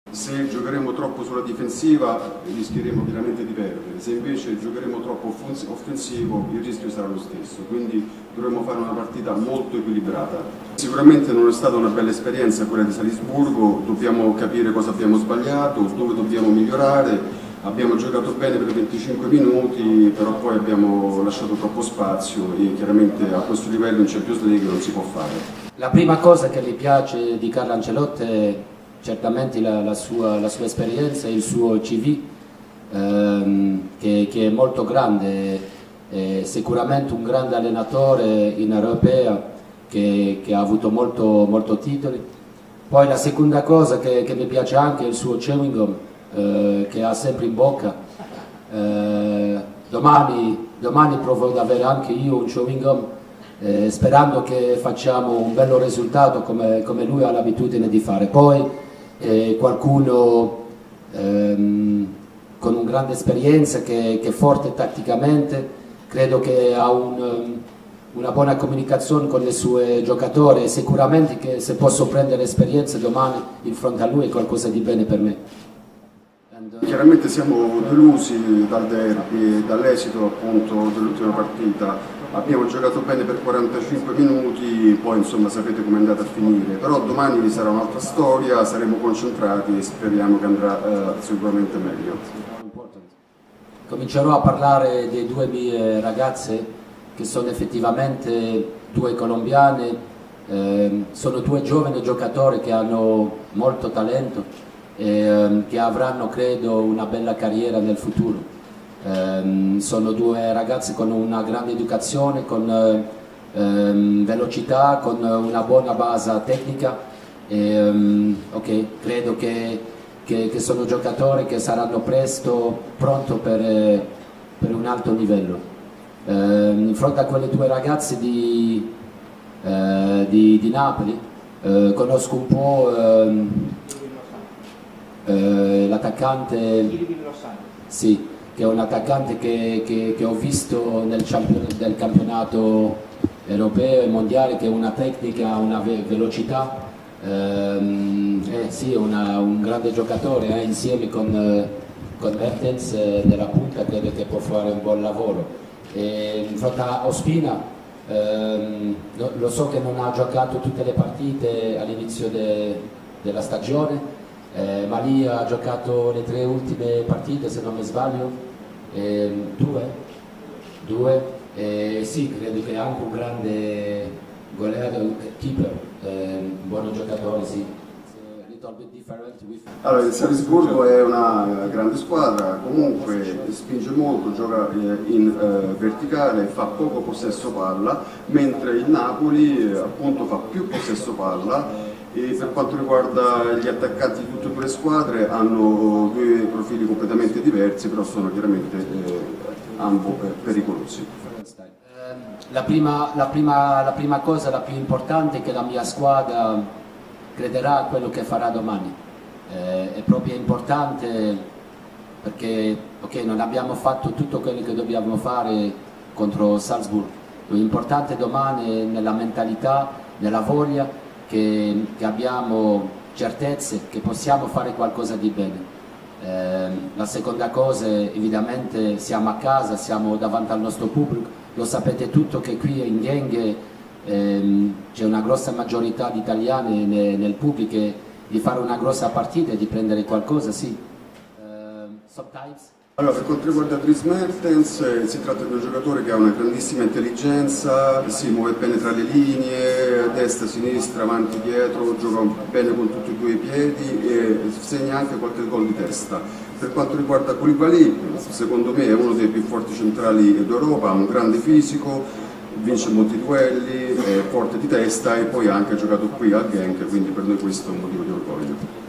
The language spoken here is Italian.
Se giocheremo troppo sulla difensiva rischieremo veramente di perdere, se invece giocheremo troppo offensivo il rischio sarà lo stesso, quindi dovremo fare una partita molto equilibrata. Sicuramente non è stata una bella esperienza quella di Salisburgo, dobbiamo capire cosa abbiamo sbagliato, dove dobbiamo migliorare. Abbiamo giocato bene per 25 minuti, però poi abbiamo lasciato troppo spazio e chiaramente a questo livello in Champions League non si può fare. La prima cosa che mi piace di Carlo Ancelotti è certamente la sua esperienza e il suo CV, che è molto grande, è sicuramente un grande allenatore in europea che ha avuto molto titoli. Poi la seconda cosa che mi piace anche è il suo chewing gum, che ha sempre in bocca. Domani provo ad avere anche io un chewing gum, sperando che facciamo un bello risultato come lui ha l'abitudine di fare. Poi qualcuno con una grande esperienza, che è forte tatticamente, credo che ha una buona comunicazione con i suoi giocatori, e sicuramente che se posso prendere esperienza domani in fronte a lui è qualcosa di bene per me. Chiaramente siamo delusi dal derby e dall'esito appunto dell'ultima partita. Abbiamo giocato bene per 45 minuti, poi insomma sapete come è andata a finire, però domani sarà un'altra storia, saremo concentrati e speriamo che andrà sicuramente meglio. Comincerò a parlare dei due mie ragazze, che sono effettivamente due colombiane, sono due giovani giocatori che hanno molto talento e che avranno, credo, una bella carriera nel futuro. Sono due ragazzi con una grande educazione, con velocità, con una buona base tecnica e credo che sono giocatori che saranno presto pronti per un alto livello. In fronte a quelle due ragazze di Napoli conosco un po' l'attaccante, sì, che è un attaccante che ho visto nel campionato europeo e mondiale, che ha una tecnica, una velocità, sì, un grande giocatore, insieme con Mertens nella punta, credo che può fare un buon lavoro. In fronte a Ospina, lo so che non ha giocato tutte le partite all'inizio della stagione, ma lì ha giocato le 3 ultime partite, se non mi sbaglio, 2, sì, credo che è anche un grande goleador, keeper, un buon giocatore, sì. Allora, il Salisburgo è una grande squadra, comunque spinge molto, gioca in verticale, fa poco possesso palla, mentre il Napoli appunto fa più possesso palla. E per quanto riguarda gli attaccanti di tutte e due le squadre, hanno due profili completamente diversi, però sono chiaramente ambo pericolosi. La prima cosa, la più importante, è che la mia squadra crederà a quello che farà domani. È proprio importante perché non abbiamo fatto tutto quello che dobbiamo fare contro Salzburgo. L'importante domani è nella mentalità, nella voglia, che abbiamo certezze che possiamo fare qualcosa di bene. La seconda cosa, evidentemente, siamo a casa, siamo davanti al nostro pubblico, lo sapete tutto che qui in Genk c'è una grossa maggiorità di italiani nel pubblico, e di fare una grossa partita e di prendere qualcosa, sì. Sometimes. Allora, per quanto riguarda Dries Mertens, si tratta di un giocatore che ha una grandissima intelligenza, si muove bene tra le linee, destra, sinistra, avanti, dietro, gioca bene con tutti e due i piedi e segna anche qualche gol di testa. Per quanto riguarda Koulibaly, secondo me è uno dei più forti centrali d'Europa, ha un grande fisico, vince molti duelli, è forte di testa e poi ha anche giocato qui al Genk, quindi per noi questo è un motivo di orgoglio.